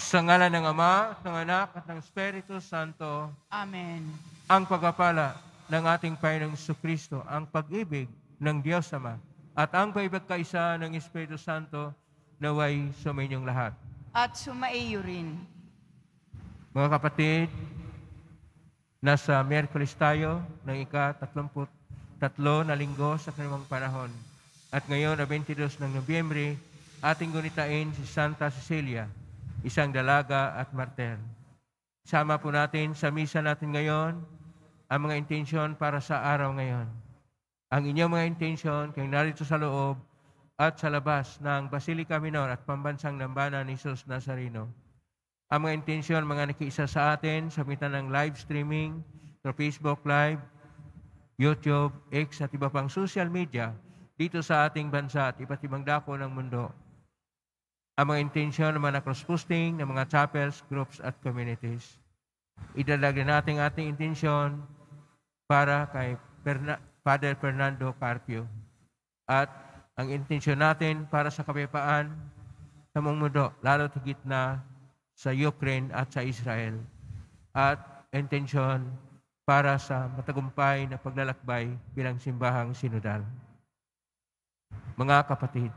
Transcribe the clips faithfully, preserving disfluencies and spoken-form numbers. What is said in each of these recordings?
Sa ngalan ng Ama, ng Anak, at ng Espiritu Santo. Amen. Ang pagpapala ng ating Panginoong Jesucristo, ang pag-ibig ng Diyos Ama, at ang paibagkaisa ng Espiritu Santo naway sumainyong lahat. At sumaiyo rin. Mga kapatid, nasa Miyerkules tayo ng ika-tatlumput tatlo na linggo sa kanilang panahon. At ngayon, na twenty-two ng Nobyembre, ating gunitain si Santa Cecilia, isang dalaga at martir. Sama po natin sa misa natin ngayon ang mga intensyon para sa araw ngayon. Ang inyong mga intensyon kayong narito sa loob at sa labas ng Basilica Minor at Pambansang Dambana ni Jesus Nazareno. Ang mga intensyon, mga nakiisa sa atin sa pamitan ng live streaming, through Facebook Live, YouTube, X at iba pang social media dito sa ating bansa at iba't ibang dako ng mundo. Ang mga intensyon ng mga cross-posting ng mga chapels, groups at communities. Idalagyan natin ating intensyon para kay Perna- Father Fernando Carpio. At ang intensyon natin para sa kapayapaan sa buong mundo, lalo higit na sa Ukraine at sa Israel. At intensyon para sa matagumpay na paglalakbay bilang simbahang sinodal. Mga kapatid,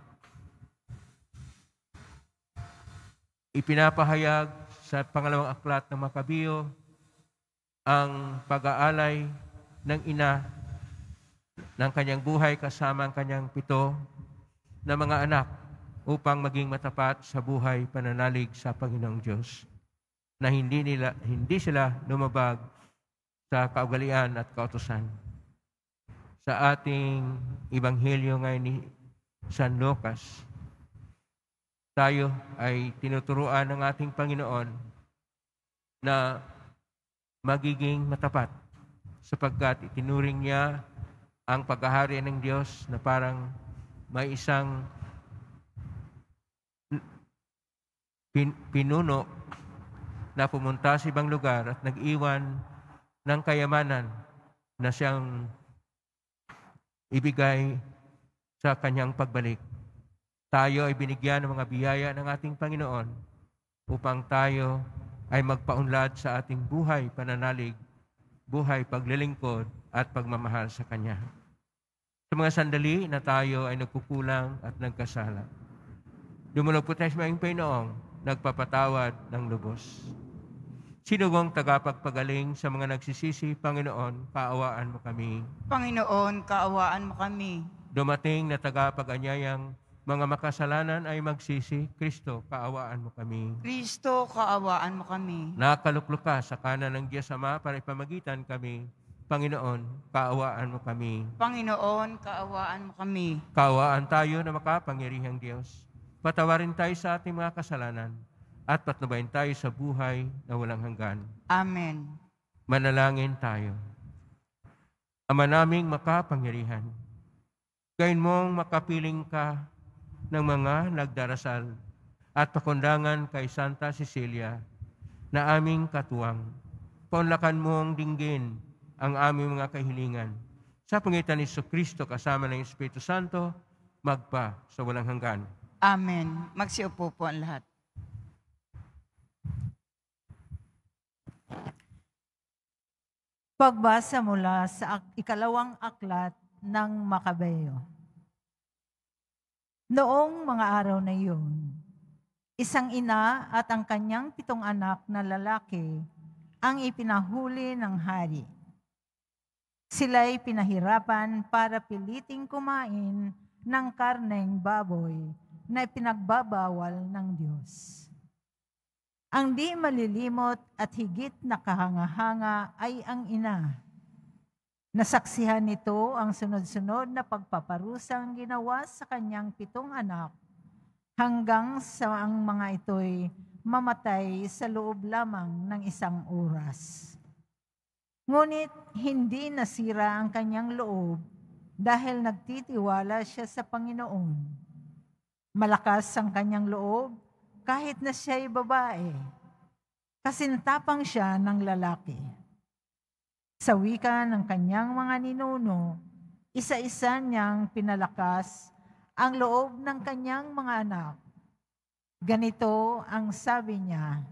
ipinapahayag sa pangalawang aklat ng Makabiyo ang pag-aalay ng ina ng kanyang buhay kasama ang kanyang pito na mga anak upang maging matapat sa buhay pananalig sa Panginoong Diyos, na hindi nila hindi sila lumabag sa kaugalian at kautusan. Sa ating Ebanghelyo ngayon ni San Lucas, tayo ay tinuturuan ng ating Panginoon na magiging matapat sapagkat itinuring niya ang paghahari ng Diyos na parang may isang pin- pinuno na pumunta sa ibang lugar at nag-iwan ng kayamanan na siyang ibigay sa kanyang pagbalik. Tayo ay binigyan ng mga biyaya ng ating Panginoon upang tayo ay magpaunlad sa ating buhay pananalig, buhay paglilingkod at pagmamahal sa Kanya. Sa mga sandali na tayo ay nagkukulang at nagkasala, dumulog po tayo sa mga Panginoong nagpapatawad ng lubos. Sinugong tagapagpagaling sa mga nagsisisi, Panginoon, kaawaan mo kami. Panginoon, kaawaan mo kami. Dumating na tagapag-anyayang mga makasalanan ay magsisi, Kristo, kaawaan mo kami. Kristo, kaawaan mo kami. Nakaluklok ka sa kanan ng Diyos Ama para ipamagitan kami, Panginoon, kaawaan mo kami. Panginoon, kaawaan mo kami. Kaawaan tayo na makapangyarihang Diyos. Patawarin tayo sa ating mga kasalanan at patnubayan tayo sa buhay na walang hanggan. Amen. Manalangin tayo. Ama naming makapangyarihan, gayon mong makapiling ka ng mga nagdarasal at pakundangan kay Santa Cecilia na aming katuwang. Paunlakan mong dinggin ang aming mga kahilingan. Sa pangitan ni Jesucristo kasama ng Espiritu Santo, magpa sa walang hanggan. Amen. Magsiupo po ang lahat. Pagbasa mula sa ak- ikalawang aklat ng Makabeyo. Noong mga araw na iyon, isang ina at ang kanyang pitong anak na lalaki ang ipinahuli ng hari. Sila'y pinahirapan para piliting kumain ng karneng baboy na ipinagbabawal ng Diyos. Ang di malilimot at higit na kahanga-hanga ay ang ina. Nasaksihan nito ang sunod-sunod na pagpaparusang ginawa sa kanyang pitong anak hanggang sa ang mga ito'y mamatay sa loob lamang ng isang oras. Ngunit hindi nasira ang kanyang loob dahil nagtitiwala siya sa Panginoon. Malakas ang kanyang loob kahit na siya'y babae. Kasintapang siya ng lalaki. Sa wika ng kanyang mga ninuno, isa-isa niyang pinalakas ang loob ng kanyang mga anak. Ganito ang sabi niya,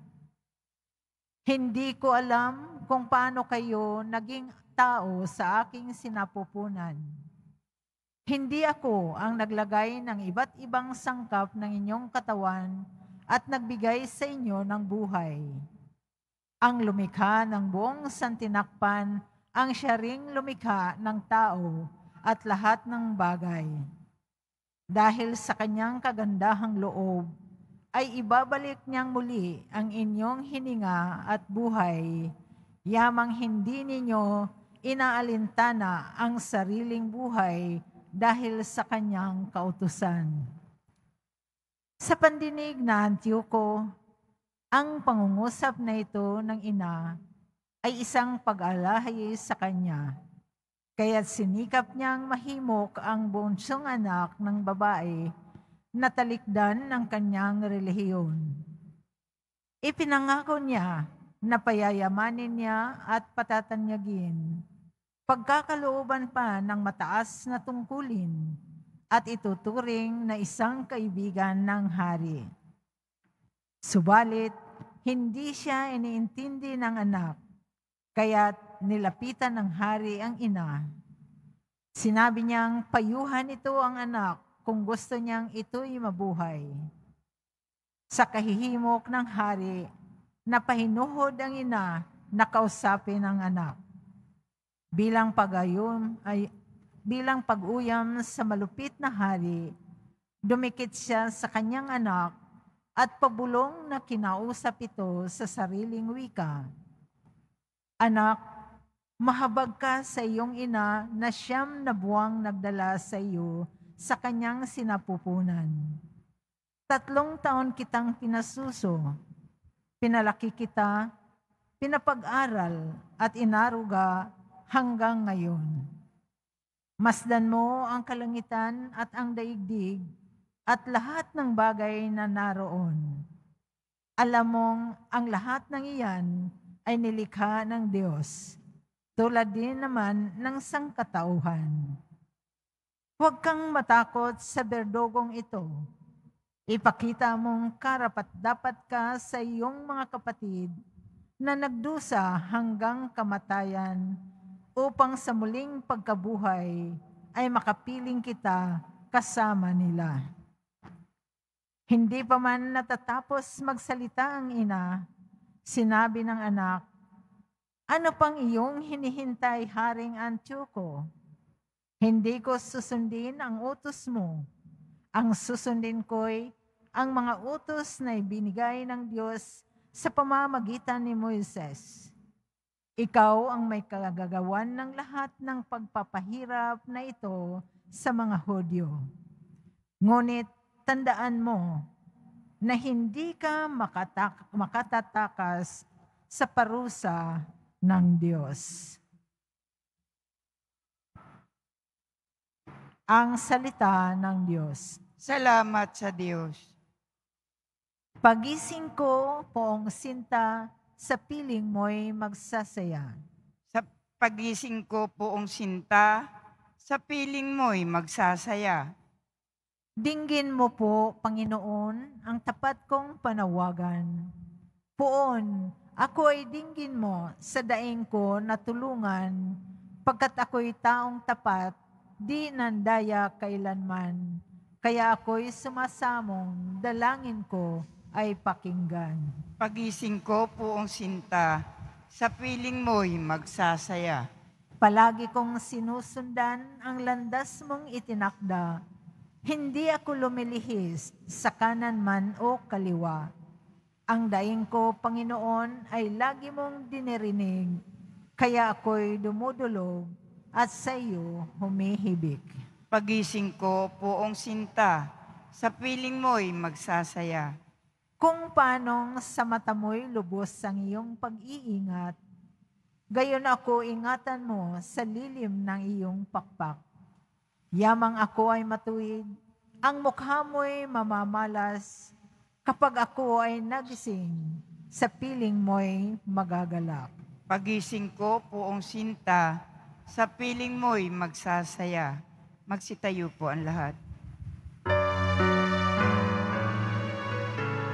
"Hindi ko alam kung paano kayo naging tao sa aking sinapupunan. Hindi ako ang naglagay ng iba't ibang sangkap ng inyong katawan at nagbigay sa inyo ng buhay. Ang lumikha ng buong santinakpan ang siya ring lumikha ng tao at lahat ng bagay. Dahil sa kanyang kagandahang loob, ay ibabalik niyang muli ang inyong hininga at buhay, yamang hindi ninyo inaalintana ang sariling buhay dahil sa kanyang kautusan." Sa pandinig na Antioko, ang pangungusap na ito ng ina ay isang pag-alahay sa kanya, kaya't sinikap niyang mahimok ang bunsong anak ng babae na talikdan ng kanyang relihiyon. Ipinangako niya na payayamanin niya at patatanyagin, pagkakalooban pa ng mataas na tungkulin at ituturing na isang kaibigan ng hari. Subalit, hindi siya iniintindi ng anak, kaya't nilapitan ng hari ang ina. Sinabi niyang payuhan ito ang anak kung gusto niyang ito'y mabuhay. Sa kahihimok ng hari, napahinuhod ang ina na kausapin ang anak. Bilang pag-ayun ay bilang pag-uyam sa malupit na hari, dumikit siya sa kanyang anak at pabulong na kinausap ito sa sariling wika. "Anak, mahabag ka sa iyong ina na siyam na buwang nagdala sa iyo sa kanyang sinapupunan. Tatlong taon kitang pinasuso, pinalaki kita, pinapag-aral at inaruga hanggang ngayon. Masdan mo ang kalangitan at ang daigdig at lahat ng bagay na naroon. Alam mong ang lahat ng iyan ay nilikha ng Diyos, tulad din naman ng sangkatauhan. Huwag kang matakot sa berdogong ito. Ipakita mong karapat-dapat ka sa iyong mga kapatid na nagdusa hanggang kamatayan upang sa muling pagkabuhay ay makapiling kita kasama nila." Hindi pa man natatapos magsalita ang ina, sinabi ng anak, "Ano pang iyong hinihintay, Haring Antioko? Hindi ko susundin ang utos mo. Ang susundin ko'y ang mga utos na ibinigay ng Diyos sa pamamagitan ni Moises. Ikaw ang may kagagawan ng lahat ng pagpapahirap na ito sa mga Hudyo. Ngunit tandaan mo na hindi ka makatak- makatatakas sa parusa ng Diyos." Ang salita ng Diyos. Salamat sa Diyos. Pagising ko, poong sinta, sa piling mo'y magsasaya. Sa pagising ko poong sinta, sa piling mo'y magsasaya. Dinggin mo po, Panginoon, ang tapat kong panawagan. Poon, ako ay dinggin mo sa daing ko na tulungan, pagkat ako'y taong tapat, di nandaya kailanman. Kaya ako'y sumasamong, dalangin ko ay pakinggan. Pagising ko poong sinta, sa piling mo'y magsasaya. Palagi kong sinusundan ang landas mong itinakda. Hindi ako lumilihis sa kanan man o kaliwa. Ang daing ko, Panginoon, ay lagi mong dinirinig, kaya ako'y dumudulog at sa iyo humihibik. Pagising ko poong sinta, sa piling mo'y magsasaya. Kung paanong sa mata mo'y lubos ang iyong pag-iingat, gayon ako ingatan mo sa lilim ng iyong pakpak. Yamang ako ay matuwid, ang mukha mo'y mamamalas, kapag ako ay nagising, sa piling mo'y magagalak. Pagising ko poong sinta, sa piling mo'y magsasaya. Magsitayo po ang lahat.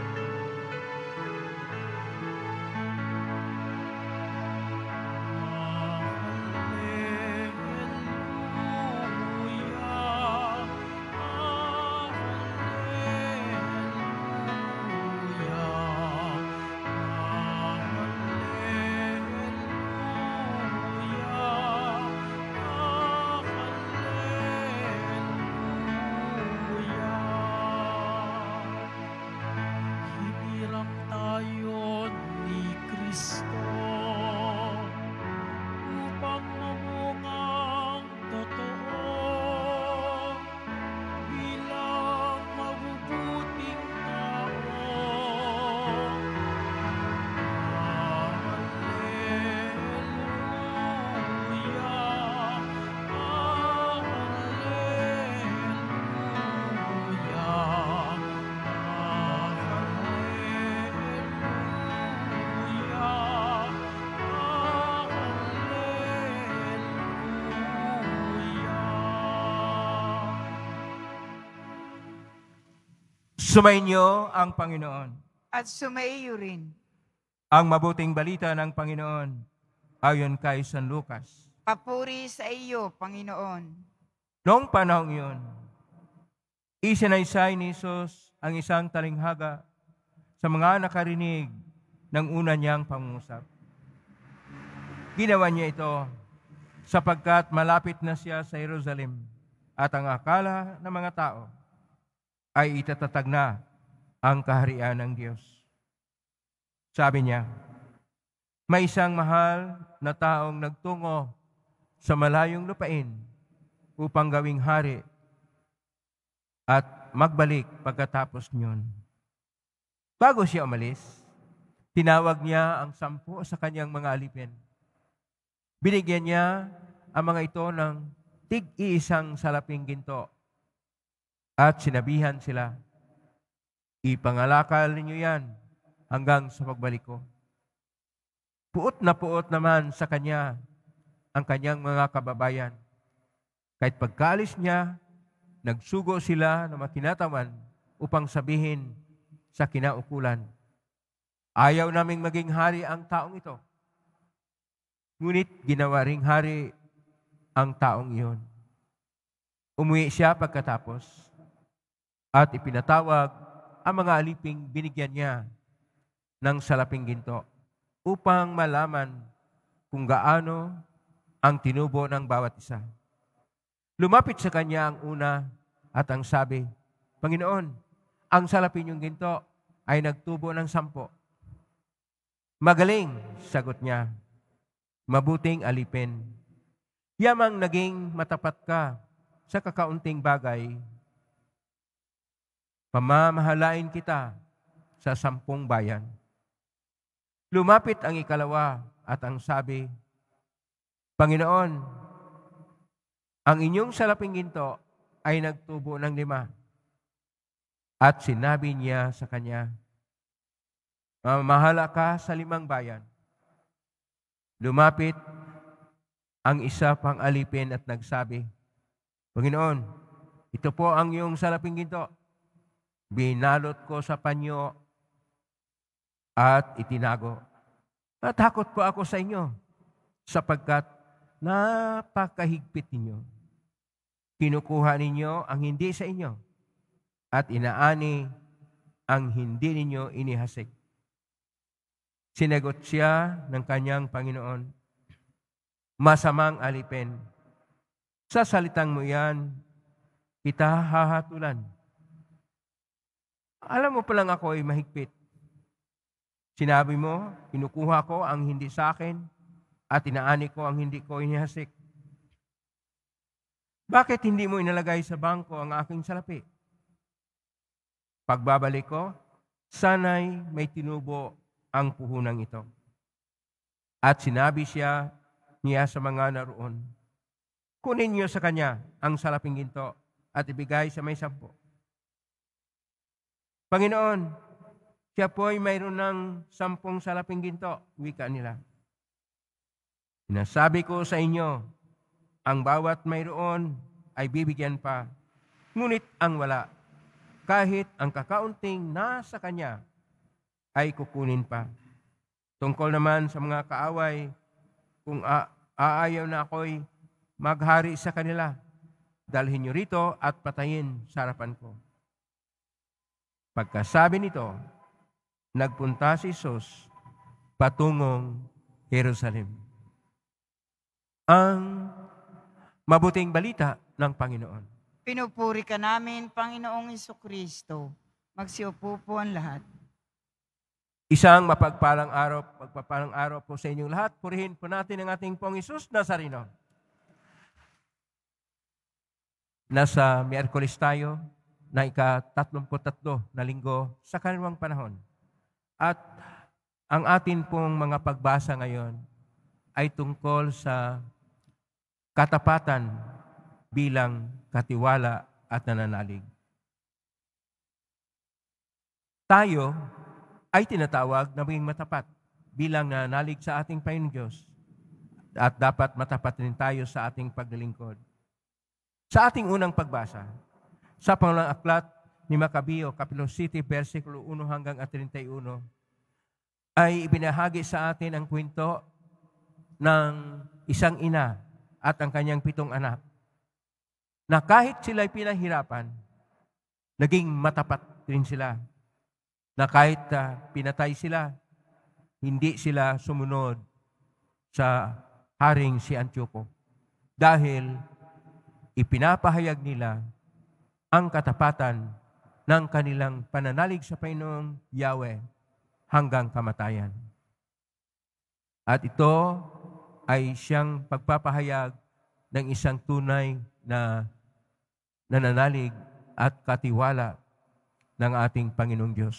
Sumainyo ang Panginoon. At sumaiyo rin. Ang mabuting balita ng Panginoon ayon kay San Lucas. Papuri sa iyo, Panginoon. Noong panahong iyon, isinaysay ni Jesus ang isang talinghaga sa mga nakarinig ng una niyang pangungusap. Ginawa niya ito sapagkat malapit na siya sa Jerusalem at ang akala ng mga tao ay itatatag na ang kaharian ng Diyos. Sabi niya, may isang mahal na taong nagtungo sa malayong lupain upang gawing hari at magbalik pagkatapos niyon. Bago siya umalis, tinawag niya ang sampu sa kanyang mga alipin. Binigyan niya ang mga ito ng tig-iisang salaping ginto at sinabihan sila, ipangalakal ninyo yan hanggang sa pagbalik ko. Puot na puot naman sa kanya ang kanyang mga kababayan. Kahit pagkaalis niya, nagsugo sila ng makinatawan upang sabihin sa kinaukulan, ayaw naming maging hari ang taong ito. Ngunit ginawa ring hari ang taong iyon. Umuwi siya pagkatapos at ipinatawag ang mga aliping binigyan niya ng salaping ginto upang malaman kung gaano ang tinubo ng bawat isa. Lumapit sa kanya ang una at ang sabi, Panginoon, ang salapin yung ginto ay nagtubo ng sampo. Magaling, sagot niya, mabuting alipin. Yamang naging matapat ka sa kakaunting bagay, pamamahalain kita sa sampung bayan. Lumapit ang ikalawa at ang sabi, Panginoon, ang inyong salaping ginto ay nagtubo ng lima. At sinabi niya sa kanya, mamahala ka sa limang bayan. Lumapit ang isa pang alipin at nagsabi, Panginoon, ito po ang iyong salaping ginto. Binalot ko sa panyo at itinago. Natakot po ako sa inyo sapagkat napakahigpit ninyo. Kinukuha ninyo ang hindi sa inyo at inaani ang hindi ninyo inihasik. Sinagot siya ng kanyang Panginoon, masamang alipin, sa salitang mo yan, kita hahatulan. Alam mo palang ako ay mahigpit. Sinabi mo, kinukuha ko ang hindi sa akin at inaani ko ang hindi ko inihasik. Bakit hindi mo inalagay sa bangko ang aking salapi? Pagbabalik ko, sana'y may tinubo ang puhunang ito. At sinabi siya niya sa mga naroon, kunin niyo sa kanya ang salaping ginto at ibigay sa may sampo. Panginoon, siya po ay mayroon ng sampung salaping ginto, wika nila. Sinasabi ko sa inyo, ang bawat mayroon ay bibigyan pa, ngunit ang wala, kahit ang kakaunting nasa kanya, ay kukunin pa. Tungkol naman sa mga kaaway, kung a- aayaw na ako'y maghari sa kanila, dalhin niyo rito at patayin sa harapan ko. Pagkasabi nito, nagpunta si Jesus patungong Jerusalem. Ang mabuting balita ng Panginoon. Pinupuri ka namin, Panginoong Jesucristo. Magsiupo po ang lahat. Isang mapagpalang araw, pagpapalang araw po sa inyong lahat. Purihin po natin ang ating Pong Jesus Nazareno. Nasa Miyerkules tayo na ika-tatlumput tatlo na linggo sa kanilang panahon. At ang atin pong mga pagbasa ngayon ay tungkol sa katapatan bilang katiwala at nananalig. Tayo ay tinatawag na maging matapat bilang nananalig sa ating Panginoong Diyos at dapat matapat rin tayo sa ating paglilingkod. Sa ating unang pagbasa, sa pangalang aklat ni Makabeo, Kapitulo City, versikulo one hanggang at thirty-one, ay ibinahagi sa atin ang kwento ng isang ina at ang kanyang pitong anak, na kahit sila'y pinahirapan, naging matapat rin sila, na kahit uh, pinatay sila, hindi sila sumunod sa haring si Antioco. Dahil ipinapahayag nila ang katapatan ng kanilang pananalig sa Panginoong Yahweh hanggang kamatayan. At ito ay siyang pagpapahayag ng isang tunay na nananalig at katiwala ng ating Panginoong Diyos.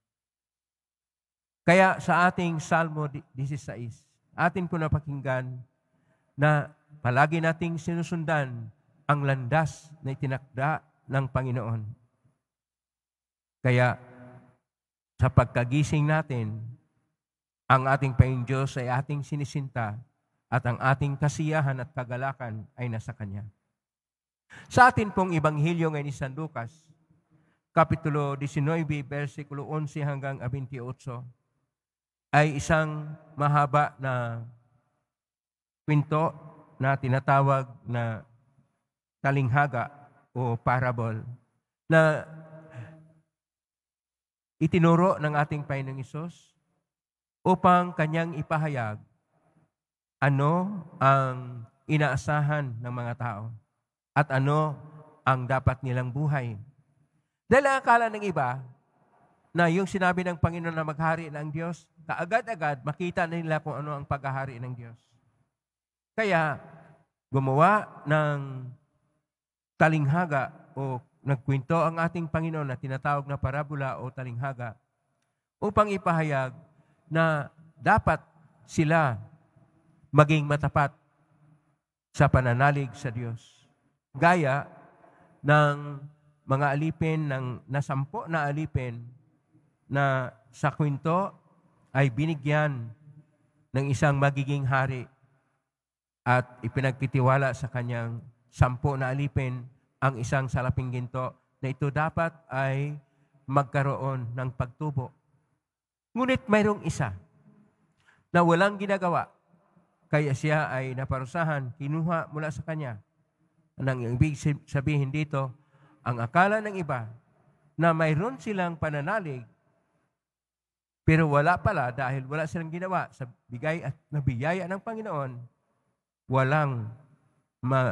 Kaya sa ating Salmo sixteen, atin po napakinggan na palagi nating sinusundan ang landas na itinakda ng Panginoon. Kaya sa pagkagising natin, ang ating Panginoong Diyos ay ating sinisinta at ang ating kasiyahan at kagalakan ay nasa Kanya. Sa atin pong Ebanghelyo ngayon ni San Lucas, Kapitulo nineteen, versikulo eleven hanggang twenty-eight, ay isang mahaba na kwento na tinatawag na talinghaga o parable na itinuro ng ating Panginoong Hesus upang kanyang ipahayag ano ang inaasahan ng mga tao at ano ang dapat nilang buhay. Dahil ang akala ng iba na yung sinabi ng Panginoon na maghari ng Diyos, kaagad-agad makita na nila kung ano ang paghahari ng Diyos. Kaya gumawa ng talinghaga o nagkwento ang ating Panginoon na tinatawag na parabola o talinghaga upang ipahayag na dapat sila maging matapat sa pananalig sa Diyos. Gaya ng mga alipin, ng nasampo na alipin na sa kwento ay binigyan ng isang magiging hari at ipinagtitiwala sa kanyang sampo na alipin ang isang salaping ginto na ito dapat ay magkaroon ng pagtubo. Ngunit mayroong isa na walang ginagawa, kaya siya ay naparusahan, kinuha mula sa kanya. Ang ibig sabihin dito, ang akala ng iba na mayroon silang pananalig, pero wala pala dahil wala silang ginawa sa bigay at nabiyaya ng Panginoon, walang ma,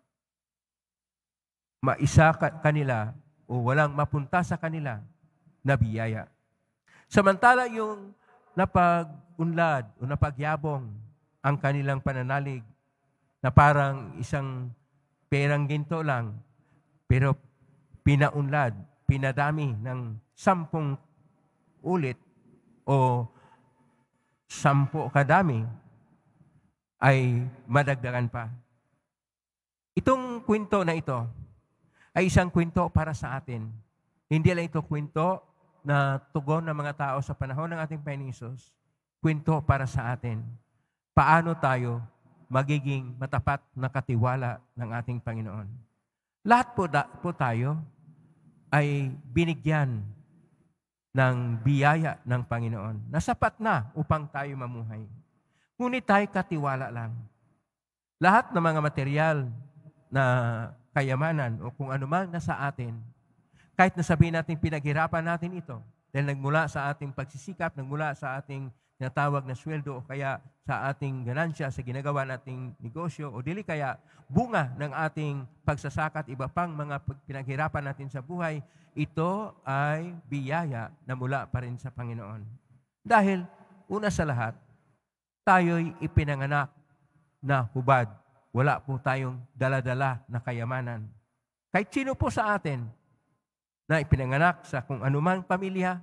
maisa kanila o walang mapunta sa kanila na biyaya. Samantala yung napag-unlad o napagyabong ang kanilang pananalig na parang isang perang ginto lang, pero pinaunlad, pinadami ng sampung ulit o sampu kadami, ay madagdagan pa. Itong kwento na ito ay isang kwento para sa atin. Hindi lang ito kwento na tugon ng mga tao sa panahon ng ating Panginoong Hesus. Kwento para sa atin. Paano tayo magiging matapat na katiwala ng ating Panginoon? Lahat po, da, po tayo ay binigyan ng biyaya ng Panginoon na sapat na upang tayo mamuhay. Ngunit tayo katiwala lang. Lahat ng mga material na kayamanan o kung ano man nasa atin, kahit nasabihin natin pinaghirapan natin ito, dahil nagmula sa ating pagsisikap, nagmula sa ating tinatawag na sweldo o kaya sa ating ganansya sa ginagawa nating negosyo o dili kaya bunga ng ating pagsasaka at iba pang mga pinaghirapan natin sa buhay, ito ay biyaya na mula pa rin sa Panginoon. Dahil una sa lahat, tayo'y ipinanganak na hubad. Wala po tayong dala-dala na kayamanan. Kahit sino po sa atin na ipinanganak sa kung anumang pamilya,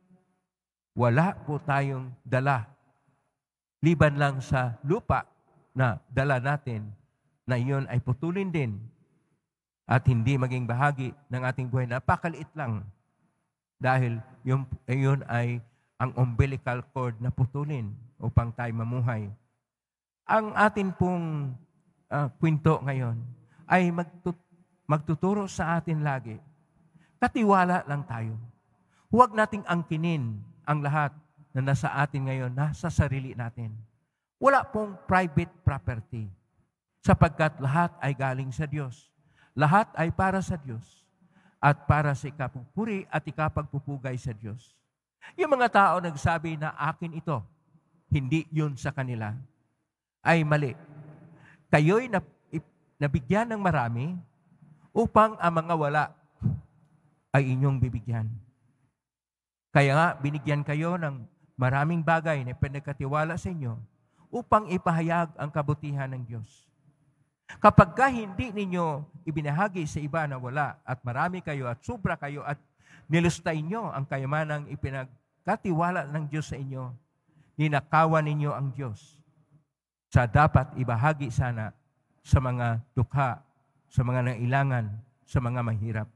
wala po tayong dala. Liban lang sa lupa na dala natin na iyon ay putulin din at hindi maging bahagi ng ating buhay. Napakaliit lang dahil yung, yun ay ang umbilical cord na putulin upang tayo mamuhay. Ang atin pong uh, kwento ngayon ay magtut- magtuturo sa atin lagi. Katiwala lang tayo. Huwag nating angkinin ang lahat na nasa atin ngayon, nasa sarili natin. Wala pong private property sapagkat lahat ay galing sa Diyos. Lahat ay para sa Diyos at para sa ikapupuri at ikapagpupugay sa Diyos. Yung mga tao nagsabi na akin ito, hindi yun sa kanila, ay mali. Kayo'y nabigyan ng marami upang ang mga wala ay inyong bibigyan. Kaya nga, binigyan kayo ng maraming bagay na pinagkatiwala sa inyo upang ipahayag ang kabutihan ng Diyos. Kapag ka hindi ninyo ibinahagi sa iba na wala at marami kayo at sobra kayo at nilustay nyo ang kayamanang ipinagkatiwala ng Diyos sa inyo, ninakawan ninyo ang Diyos sa dapat ibahagi sana sa mga dukha, sa mga nailangan, sa mga mahirap.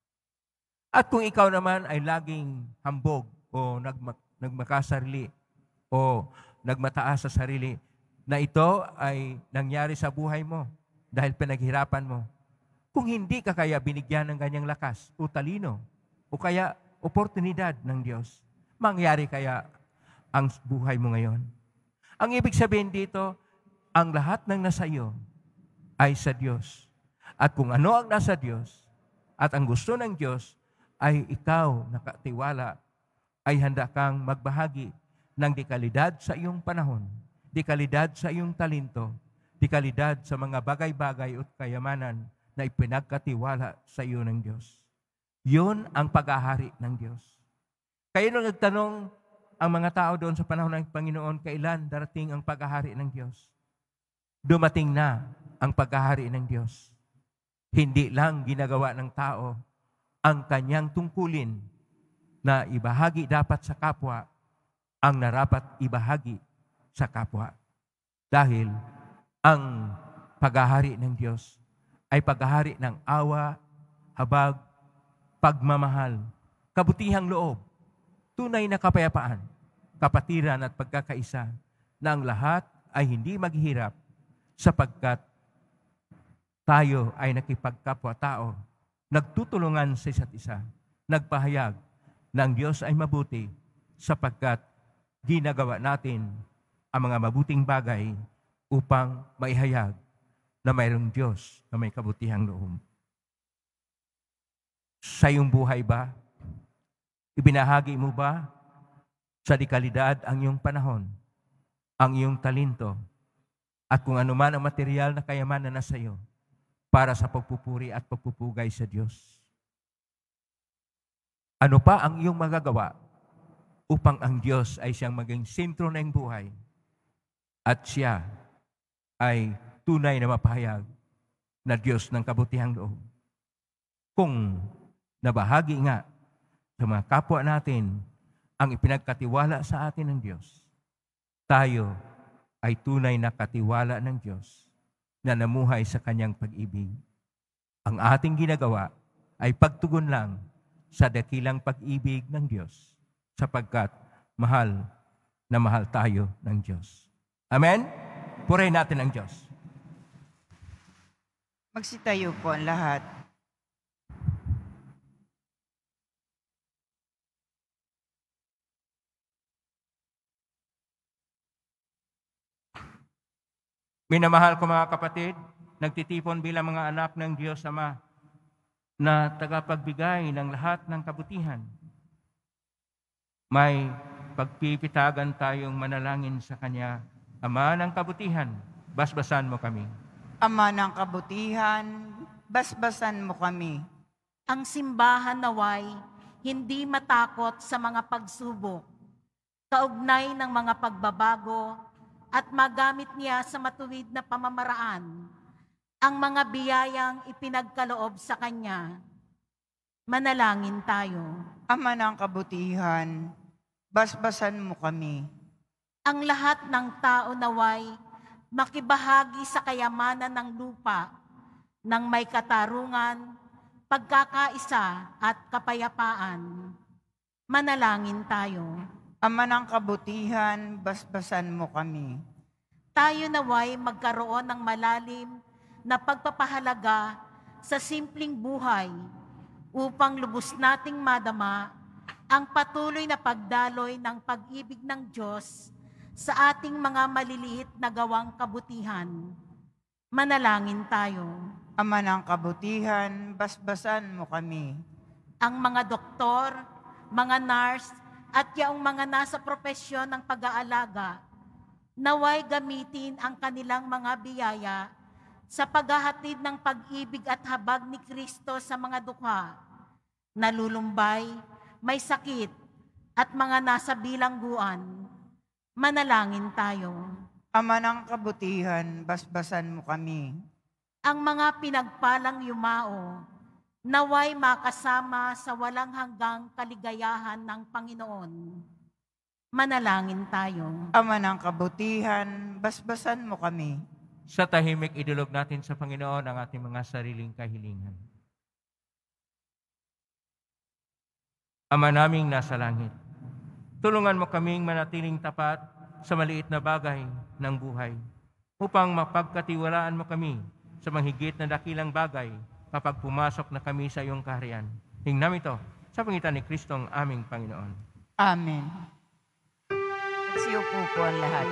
At kung ikaw naman ay laging hambog o nagmak- nagmakasarili o nagmataas sa sarili, na ito ay nangyari sa buhay mo dahil pinaghirapan mo. Kung hindi ka kaya binigyan ng ganyang lakas o talino o kaya oportunidad ng Diyos, mangyari kaya ang buhay mo ngayon? Ang ibig sabihin dito, ang lahat ng nasa iyo ay sa Diyos. At kung ano ang nasa Diyos at ang gusto ng Diyos, ay ikaw nakatiwala, ay handa kang magbahagi ng dekalidad sa iyong panahon, dekalidad sa iyong talento, dekalidad sa mga bagay-bagay at kayamanan na ipinagkatiwala sa iyo ng Diyos. Yun ang paghahari ng Diyos. Kaya nung nagtanong ang mga tao doon sa panahon ng Panginoon, kailan darating ang paghahari ng Diyos? Dumating na ang paghahari ng Diyos. Hindi lang ginagawa ng tao ang kanyang tungkulin na ibahagi dapat sa kapwa ang narapat ibahagi sa kapwa. Dahil ang paghahari ng Diyos ay paghahari ng awa, habag, pagmamahal, kabutihang loob, tunay na kapayapaan, kapatiran at pagkakaisa na ang lahat ay hindi maghihirap sapagkat tayo ay nakipagkapwa-tao, nagtutulungan sa isa't isa, nagpahayag na ang Diyos ay mabuti sapagkat ginagawa natin ang mga mabuting bagay upang maihayag na mayroong Diyos na may kabutihang loob. Sa iyong buhay ba, ibinahagi mo ba sa dekalidad ang iyong panahon, ang iyong talento, at kung ano man ang material na kayamanan na nasa iyo para sa pagpupuri at pagpupugay sa Diyos? Ano pa ang iyong magagawa upang ang Diyos ay siyang maging sentro ng buhay at siya ay tunay na mapahayag na Diyos ng kabutihang loob? Kung nabahagi nga sa mga kapwa natin ang ipinagkatiwala sa atin ng Diyos, tayo ay tunay na katiwala ng Diyos na namuhay sa kanyang pag-ibig. Ang ating ginagawa ay pagtugon lang sa dakilang pag-ibig ng Diyos sapagkat mahal na mahal tayo ng Diyos. Amen? Purihin natin ang Diyos. Magsitayo po ang lahat. Minamahal ko mga kapatid, nagtitipon bilang mga anak ng Diyos Ama na tagapagbigay ng lahat ng kabutihan. May pagpipitagan tayong manalangin sa Kanya. Ama ng kabutihan, basbasan mo kami. Ama ng kabutihan, basbasan mo kami. Ang simbahan naway hindi matakot sa mga pagsubok, kaugnay ng mga pagbabago, at magamit niya sa matuwid na pamamaraan ang mga biyayang ipinagkaloob sa Kanya. Manalangin tayo. Ama ng kabutihan, basbasan mo kami. Ang lahat ng tao naway makibahagi sa kayamanan ng lupa ng may katarungan, pagkakaisa at kapayapaan. Manalangin tayo. Ama ng kabutihan, basbasan mo kami. Tayo naway magkaroon ng malalim na pagpapahalaga sa simpleng buhay upang lubos nating madama ang patuloy na pagdaloy ng pag-ibig ng Diyos sa ating mga maliliit na gawang kabutihan. Manalangin tayo. Ama ng kabutihan, basbasan mo kami. Ang mga doktor, mga nurse, at yaong mga nasa propesyon ng pag-aalaga, naway gamitin ang kanilang mga biyaya sa paghahatid ng pag-ibig at habag ni Kristo sa mga dukha, nalulumbay, may sakit, at mga nasa bilangguan. Manalangin tayo. Ama ng kabutihan, basbasan mo kami. Ang mga pinagpalang yumao, naway makasama sa walang hanggang kaligayahan ng Panginoon. Manalangin tayo. Ama ng kabutihan, basbasan mo kami. Sa tahimik, idulog natin sa Panginoon ang ating mga sariling kahilingan. Ama naming nasa langit, tulungan mo kaming manatiling tapat sa maliit na bagay ng buhay upang mapagkatiwalaan mo kami sa mahigit na dakilang bagay kapag pumasok na kami sa iyong kaharian. Hingnam ito sa pangitan ni Kristong aming Panginoon. Amen. Siyupo po ang lahat.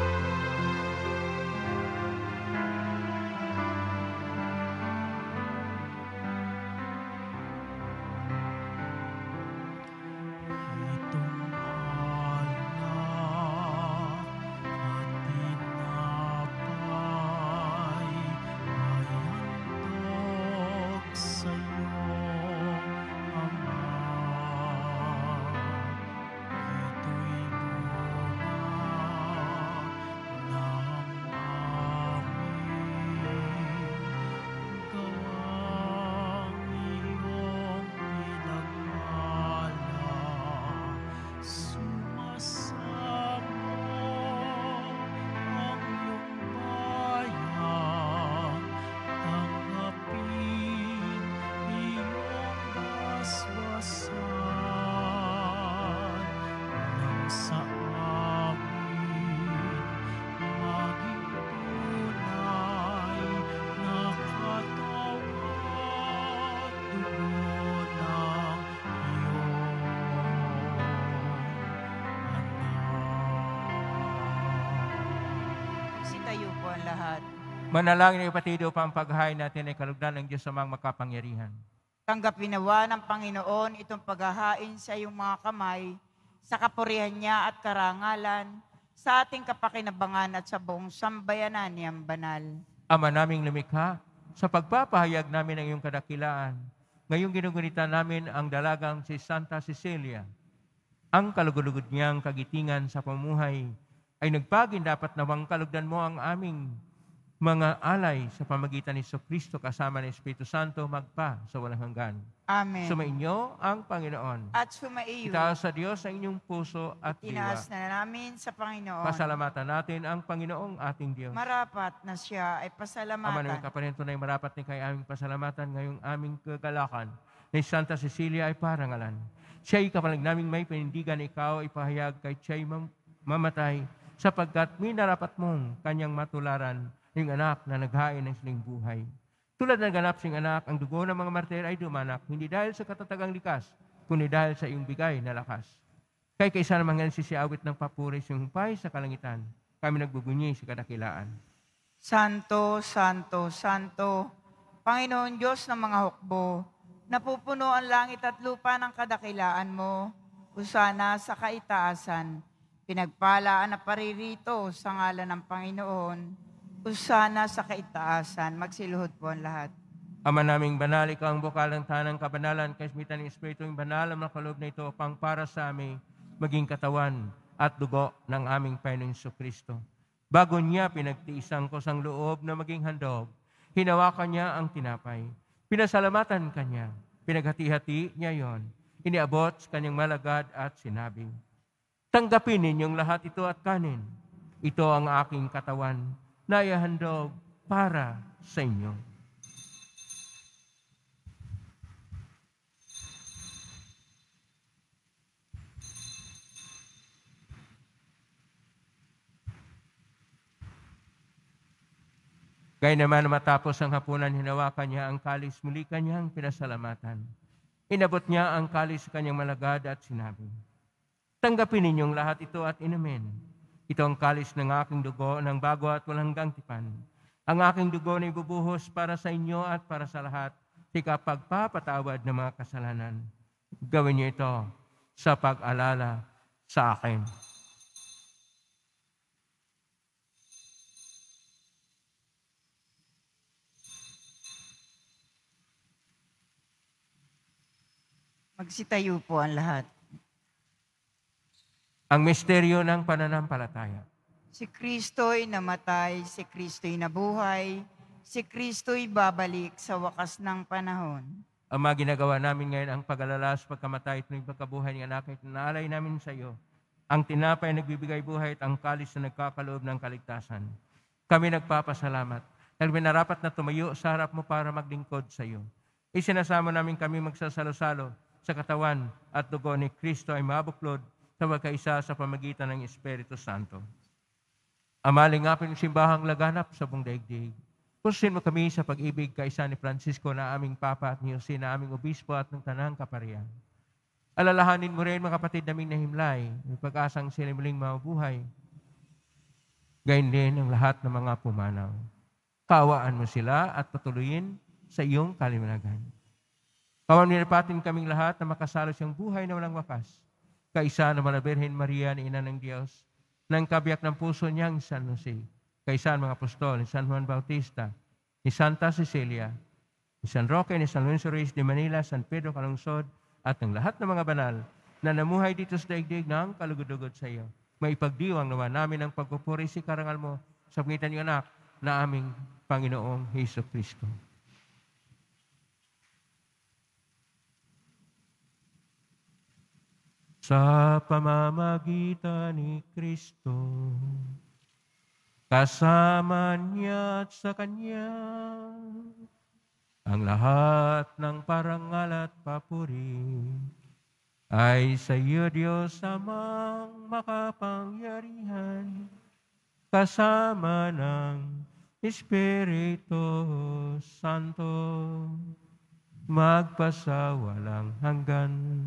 Tayo po ang lahat. Manalangin ng kapatid upang paghahain natin ay kalugdan ng Diyos sa mga makapangyarihan. Tanggapin nawa ng Panginoon itong paghahain sa iyong mga kamay, sa kapurihan niya at karangalan, sa ating kapakinabangan at sa buong sambayanan niyang banal. Ama naming lumikha, sa pagpapahayag namin ng iyong kadakilaan, ngayong ginugunita namin ang dalagang si Santa Cecilia. Ang kalugod-lugod niyang kagitingan sa pamuhay ay nagpagin dapat nawang kalugdan mo ang aming mga alay sa pamagitan ni Kristo kasama ng Espiritu Santo magpa sa walang hanggan. Amen. Sumainyo ang Panginoon. At sumaiyo. Itaas sa Diyos ang inyong puso at diwa. Tinaas na namin sa Panginoon. Pasalamatan natin ang Panginoong ating Diyos. Marapat na siya ay Ama pasalamatan. namin kaparinto na marapat ni kay aming pasalamatan ngayong aming kagalakan ni Santa Cecilia ay parangalan. Siya'y kapalag naming may panindigan, ikaw ay pahayag kay siya'y mam- mamatay sapagkat minarapat mong kanyang matularan yung anak na naghain ng siling buhay. Tulad ng ganap sing anak, ang dugo ng mga martir ay dumanak, hindi dahil sa katatagang likas, kundi dahil sa iyong bigay na lakas. Kay kaysa namang nagsisiawit ng papuris yung humpay sa kalangitan, kami nagbubunyi sa kadakilaan. Santo, Santo, Santo, Panginoon Diyos ng mga hukbo, napupuno ang langit at lupa ng kadakilaan mo, usana sa kaitaasan, pinagpalaan na paririto sa ngalan ng Panginoon, usana sa kaitaasan, magsiluhod po ang lahat. Ama naming banal, ikaw ang bukal ng tanang kabanalan, kasmitan ng Espiritu yung banal ang nakaloob na ito upang para sa amin maging katawan at dugo ng aming Panginoong Kristo. Bago niya pinagtiisang ko sang loob na maging handog, hinawakan niya ang tinapay. Pinasalamatan kanya, pinaghati-hati niya yon, iniabot sa kanyang malagad at sinabi, tanggapin ninyong lahat ito at kanin. Ito ang aking katawan na ihahandog para sa inyo. Gaya naman matapos ang hapunan, hinawakan niya ang kalis, muli kanyang pinasalamatan. Inabot niya ang kalis sa kanyang malagad at sinabi, tanggapin ninyong lahat ito at inumin. Ito ang kalis ng aking dugo ng bago at walang hanggang tipan. Ang aking dugo na ibubuhos para sa inyo at para sa lahat sa ikapagpapatawad ng mga kasalanan. Gawin niyo ito sa pag-alala sa akin. Magsitayo po ang lahat. Ang misteryo ng pananampalataya. Si Kristo'y namatay, si Kristo'y nabuhay, si Kristo'y babalik sa wakas ng panahon. Ang mga ginagawa namin ngayon, ang pag-alala sa pagkamatay at pagkabuhay ng anak, ito naalay namin sa iyo. Ang tinapay na nagbibigay buhay at ang kalis na nagkakaloob ng kaligtasan. Kami nagpapasalamat dahil minarapat na tumayo sa harap mo para maglingkod sa iyo. Isinasama namin kami magsasalo-salo sa katawan at dugo ni Kristo ay mabuklod sa magkaisa sa pamagitan ng Espiritu Santo. Amaling nga ng simbahang laganap sa buong daigdig. Pusin mo kami sa pag-ibig kaisa ni Francisco na aming Papa at ni Jose na aming Obispo at ng Tanang Kaparian. Alalahanin mo rin mga kapatid naming nahimlay, may pag-asang sila muling mabuhay. Gayun din ang lahat ng mga pumanaw. Kaawaan mo sila at patuloyin sa iyong kaliwanagan. Kawan nilipatin kaming lahat na makasalo siyang buhay na walang wakas. Kaisa naman na Birhen Maria na Ina ng Diyos, ng kabiyak ng puso niyang San Jose, kaisa ang mga apostol ni San Juan Bautista, ni Santa Cecilia, ni San Roque, ni San Lorenzo Reyes de Manila, San Pedro Calungsod, at ng lahat ng mga banal na namuhay dito sa daigdig ng kalugod-ugod sa iyo. Maipagdiwang naman namin ang pagpupuri si karangal mo sa pangitan ng anak na aming Panginoong Hesus Kristo. Sa pamamagitan ni Kristo, kasama niya at sa Kanya, ang lahat ng parangal at papuri ay sa iyo, Diyos amang makapangyarihan, kasama ng Espiritu Santo, magpasawalang hanggan.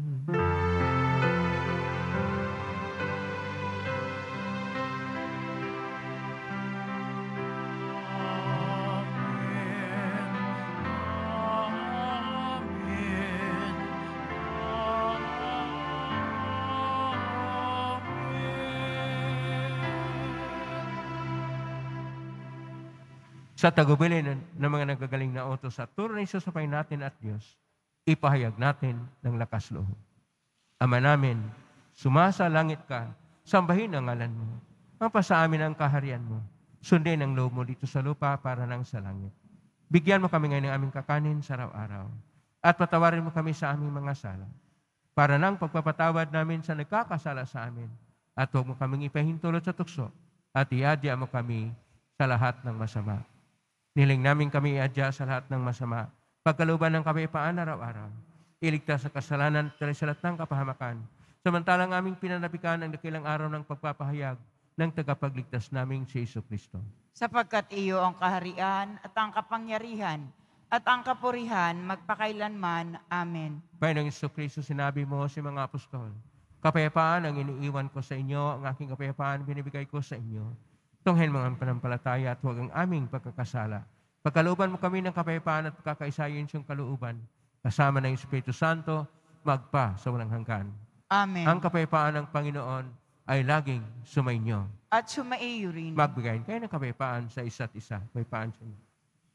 Sa tagubilin ng mga nagagaling na utos at turo ng isusapay natin at Diyos, ipahayag natin ng lakas loob. Ama namin, sumasa langit ka, sambahin ang ngalan mo. Mapasa amin ang kaharian mo. Sundin ang loob mo dito sa lupa para nang sa langit. Bigyan mo kami ngayon ng aming kakanin sa araw-araw. At patawarin mo kami sa aming mga sala. Para nang pagpapatawad namin sa nagkakasala sa amin. At huwag mo kaming ipahintulot sa tukso. At iadya mo kami sa lahat ng masama. Niling namin kami iadya sa lahat ng masama. Pagkaluban ng kapayapaan araw-araw. Iligtas sa kasalanan at sa lahat ng kapahamakan. Samantalang aming pinanabikan ang dakilang araw ng pagpapahayag ng tagapagligtas naming si Hesus Kristo. Sapagkat iyo ang kaharian at ang kapangyarihan at ang kapurihan magpakailanman. Amen. Panginoong Hesus Kristo, sinabi mo sa mga apostol, kapayapaan ang iniiwan ko sa inyo, ang aking kapayapaan binibigay ko sa inyo. Tunghen mo ang panampalataya at huwag ang aming pagkakasala. Pagkalooban mo kami ng kapayapaan at pagkakaisayin siyang kalooban, kasama ng Espiritu Santo, magpa sa walang hanggan. Amen. Ang kapayapaan ng Panginoon ay laging sumainyo. At sumaiyo rin. Magbigayin kayo ng kapayapaan sa isa't isa. Kapayapaan sa inyo.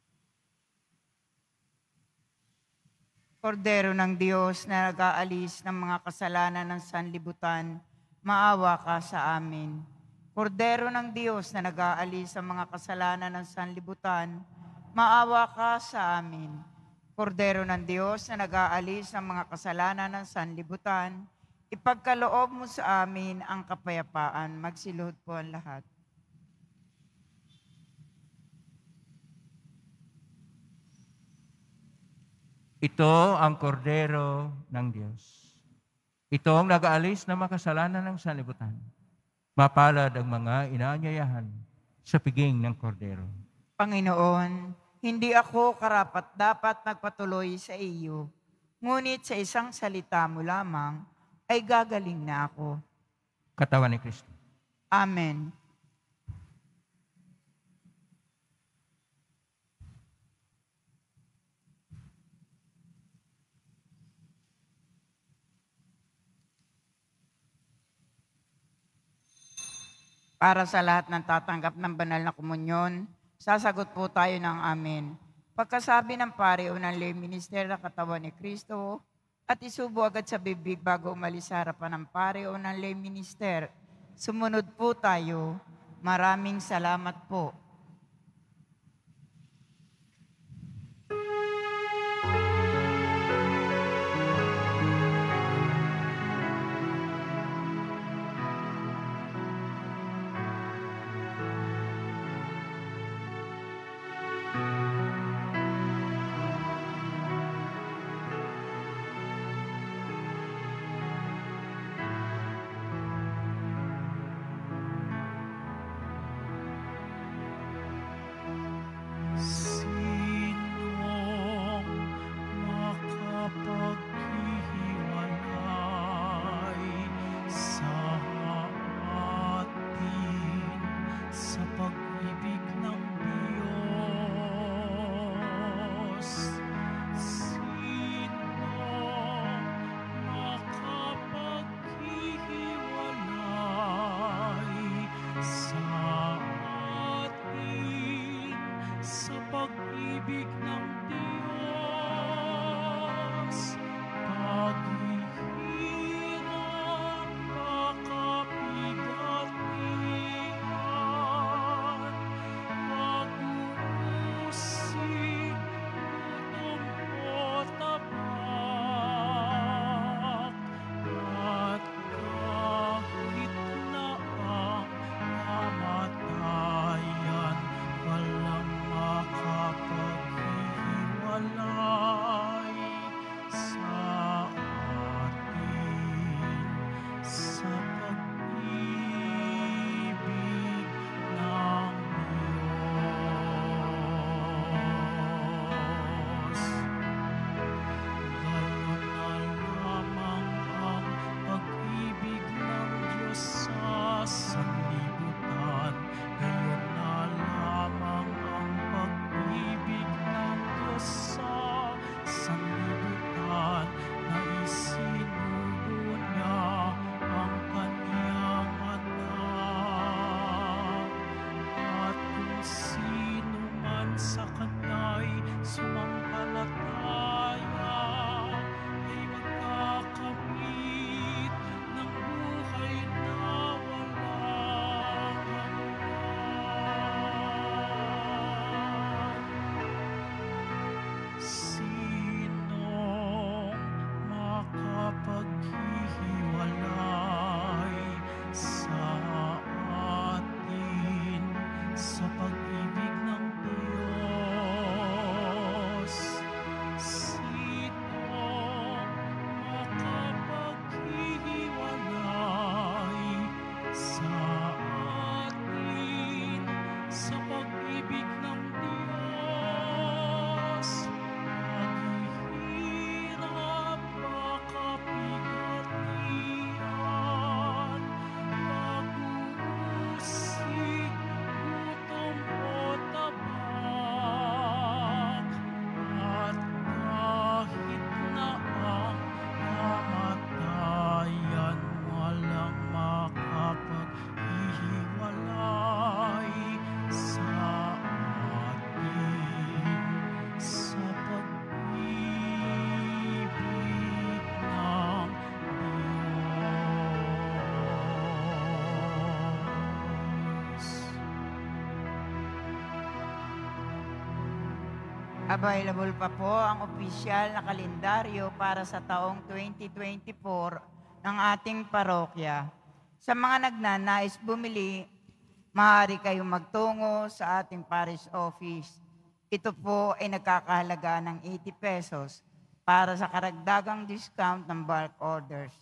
Kordero ng Diyos na nag-aalis ng mga kasalanan ng sanlibutan, maawa ka sa amin. Kordero ng Diyos na nag-aalis ng mga kasalanan ng sanlibutan, maawa ka sa amin. Kordero ng Diyos na nag-aalis ng mga kasalanan ng sanlibutan, ipagkaloob mo sa amin ang kapayapaan. Magsiluhod po ang lahat. Ito ang kordero ng Diyos. Ito ang nag-aalis ng mga kasalanan ng sanlibutan. Mapalad ang mga inaanyayahan sa piging ng kordero. Panginoon, hindi ako karapat-dapat magpatuloy sa iyo, ngunit sa isang salita mo lamang ay gagaling na ako. Katawan ni Kristo. Amen. Para sa lahat ng tatanggap ng banal na komunyon, sasagot po tayo ng amen. Pagkasabi ng pare o ng lay minister na katawan ni Kristo, at isubo agad sa bibig bago umalis sa harapan ng pare o ng lay minister, sumunod po tayo. Maraming salamat po. Available pa po ang opisyal na kalendaryo para sa taong twenty twenty-four ng ating parokya. Sa mga nagnanais bumili, maaari kayong magtungo sa ating parish office. Ito po ay nagkakahalaga ng eighty pesos para sa karagdagang discount ng bulk orders.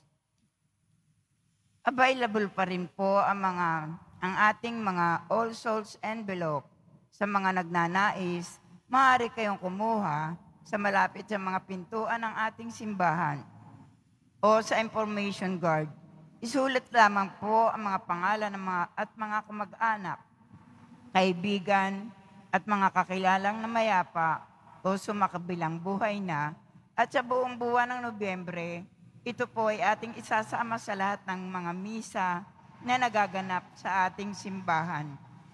Available pa rin po ang mga ang ating mga All Souls envelope. Sa mga nagnanais, maaari kayong kumuha sa malapit sa mga pintuan ng ating simbahan o sa information guard. Isulat lamang po ang mga pangalan ng mga, at mga kamag-anak, kaibigan at mga kakilalang na mayapa o sumakabilang buhay na, at sa buong buwan ng Nobyembre, ito po ay ating isasama sa lahat ng mga misa na nagaganap sa ating simbahan.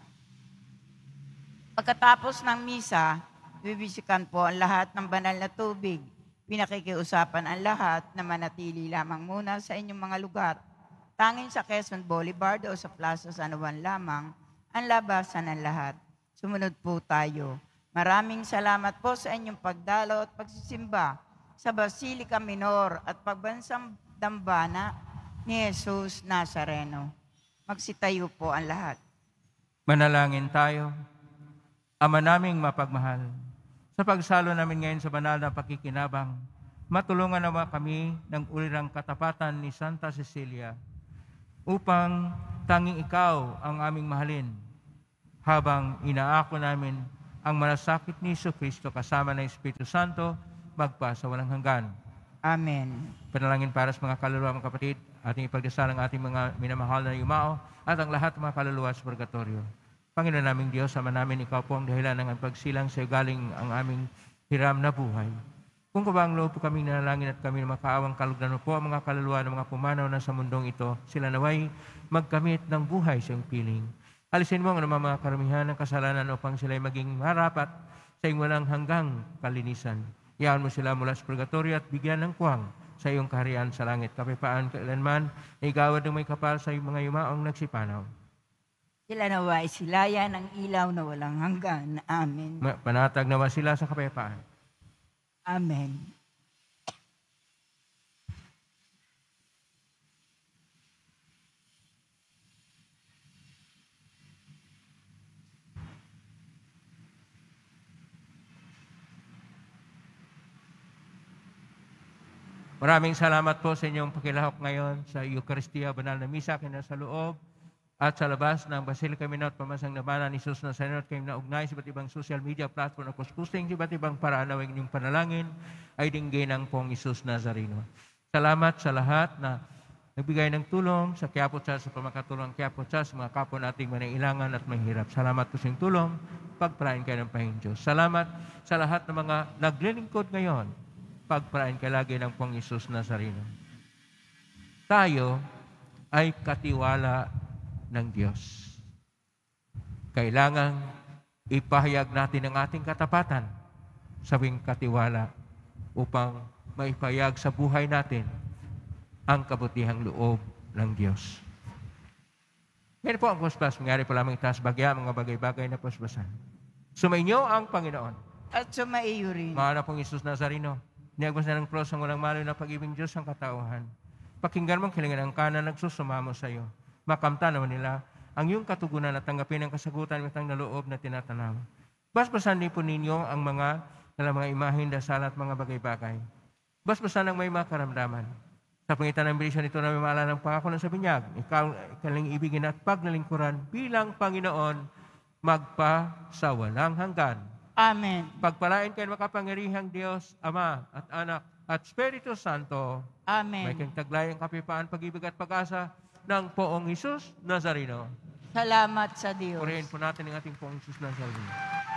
Pagkatapos ng misa, bibisikan po ang lahat ng banal na tubig. Pinakikiusapan ang lahat na manatili lamang muna sa inyong mga lugar. Tanging sa Quezon Boulevard o sa Plaza San Juan lamang ang labasan ng lahat. Sumunod po tayo. Maraming salamat po sa inyong pagdalo at pagsisimba sa Basilica Minor at Pagbansang Dambana ni Jesus Nazareno. Magsitayo po ang lahat. Manalangin tayo. Ama naming mapagmahal, sa pagsalo namin ngayon sa banal na pakikinabang, matulungan naman kami ng ulirang katapatan ni Santa Cecilia upang tanging ikaw ang aming mahalin habang inaako namin ang malasakit ni Jesucristo kasama ng Espiritu Santo magpa sa walang hanggan. Amen. Panalangin para sa mga kaluluwa, mga kapatid, ating ipagdasal ang ating mga minamahal na yumao at ang lahat ng mga kaluluwa sa purgatorio. Panginoon naming Diyos, sama namin, ikaw po ang dahilan ng pagsilang sa iyo galing ang aming hiram na buhay. Kung kabang loob po kaming nanalangin at kami na makaawang kalugdan mo po ang mga kaluluwa ng mga pumanaw na sa mundong ito, sila naway magkamit ng buhay sa iyong piling. Alisin mo ang anumang mga karamihan ng kasalanan upang sila'y maging marapat sa iyong walang hanggang kalinisan. Iyan mo sila mula sa purgatorio at bigyan ng kuwang sa iyong kaharian sa langit. Kapayapaan kailanman na igawad ng may kapal sa iyong mga yumaong nagsipanaw. Sila naway silayan ng ilaw na walang hanggan. Amen. Panatag nawa sila sa kapayapaan. Amen. Maraming salamat po sa inyong pakilahok ngayon sa Eucharistia, Banal na Misa, kina sa loob at sa labas ng Basilica Minor at Pamansang Dambana ni Jesus Nazareno at kayong naugnay sa iba't ibang social media platform at kuskusing sa iba't ibang paraan na inyong panalangin ay dinggin ng pong Jesus Nazareno. Salamat sa lahat na nagbigay ng tulong sa Quiapo Church, sa pamakatulong ng Quiapo Church, sa mga kapwa nating manailangan at mahirap. Salamat po sa inyong tulong, pagpalain kayo ng Panginoon Diyos. Salamat sa lahat ng mga naglilingkod ngayon, pagpalain kayo lagi ng pong Jesus Nazareno. Tayo ay katiwala ng Diyos. Kailangang ipahayag natin ang ating katapatan sa wing katiwala upang maipahayag sa buhay natin ang kabutihang loob ng Diyos. Ngayon po ang pusbas, mangyari po lamang itaas bagya, mga bagay-bagay na pusbasan. Sumainyo ang Panginoon. At sumaiyo rin. Mahal na pong Jesus Nazareno, niyagmas na ng cross ang walang malo na pag-ibig Diyos ang katauhan. Pakinggan mong kilingan ang kanan, nagsusumamo sa iyo. Makamta naman nila ang iyong katugunan at tanggapin ang kasagutan at ang naloob na tinatanaw. Basbasan din po ninyo ang mga na mga imahin, dasal at mga bagay-bagay. Basbasan ang may mga karamdaman. Sa pangitan ng bilisyon ito na may maalala ng pangako ng sa binyag, ikaw ikaling ibigin at pagnalingkuran bilang Panginoon magpa sa walang hanggan. Amen. Pagpalain kayo makapangyarihang Diyos, Ama at Anak at Espiritu Santo. Amen. May kang taglay ang kapayapaan, pag-ibig at pag-asa ng poong Jesus Nazareno. Salamat sa Diyos. Purihin po natin ang ating poong Jesus Nazareno.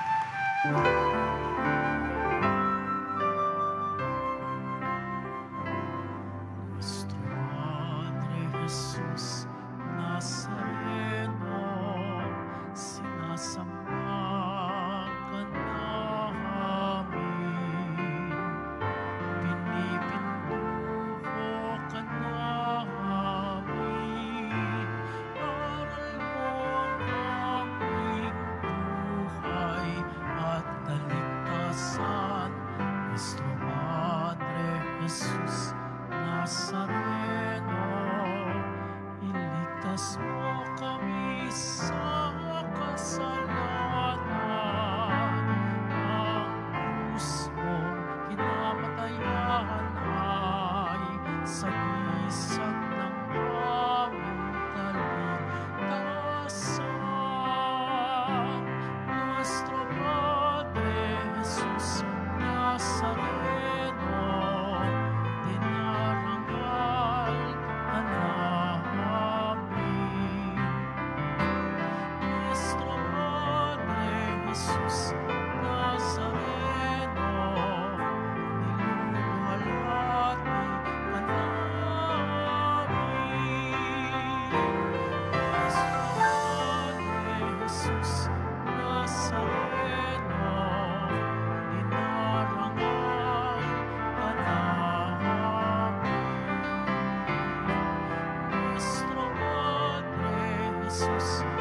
Nuestro Padre Jesús Nazareno, sinasamba ka namin, pinipinduho ka namin, aral mo ang aming buhay at kaligtasan. Nuestro Padre Jesús Nazareno, iligtas mo kami sa kasalanan. Ang krus mong kinamatayan ay sagisag ng aming kaligtasan. Nuestro Padre Jesus Nazareno, Jesus.